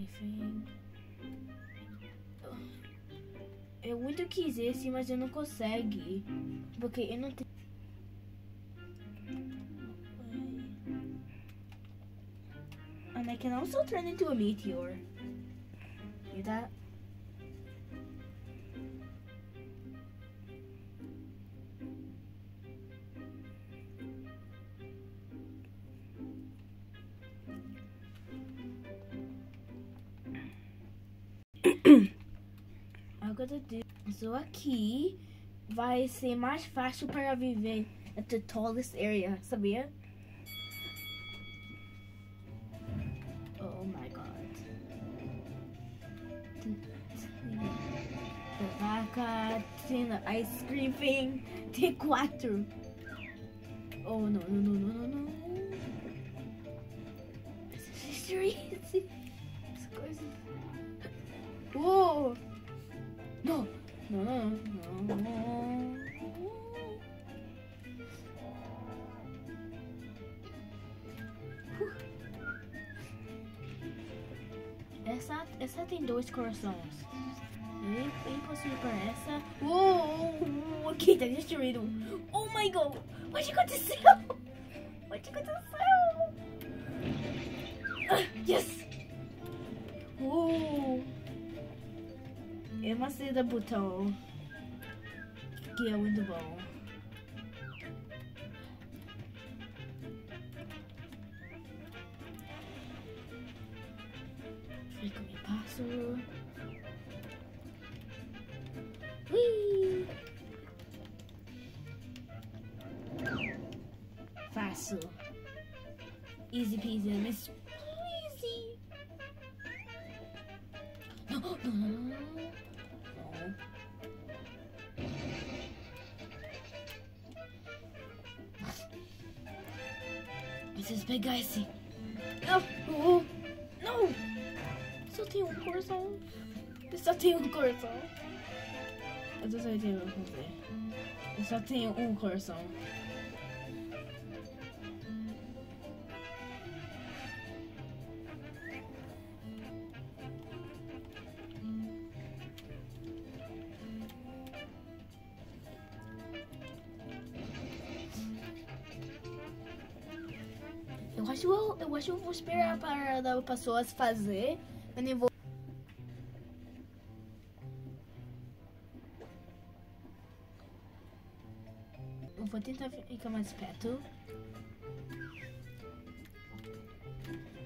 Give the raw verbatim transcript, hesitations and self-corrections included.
Enfim. Eu muito quis esse, mas eu não consigo. Porque eu não tenho. And I can also turn into a meteor. See that? Agora isso aqui vai ser mais fácil para viver at the tallest area, sabia? Oh my god. The vaca, tem a ice cream thing, tem quatro. Oh no, no, no, no, no, no. This is crazy. This coisa. Whoa. No, no, no, no, no. Essa, essa tem dois corações. É bem possível para essa. Uou, ok, tá destruído. Oh my god, o que aconteceu? O que aconteceu? Ah, yes! Uou. Eu gostei do botão, que é muito bom. Fica me passo. Ui! Fácil. Easy peasy, miss easy. No, no, no, no. Preciso pegar esse. Não! Oh, não! Só tem um coração. Eu só tenho um coração. Eu só tenho um coração. Eu só tenho um coração. Eu acho, eu, eu acho que eu vou esperar para as pessoas fazer. Eu nem vou. Eu vou tentar ficar mais perto.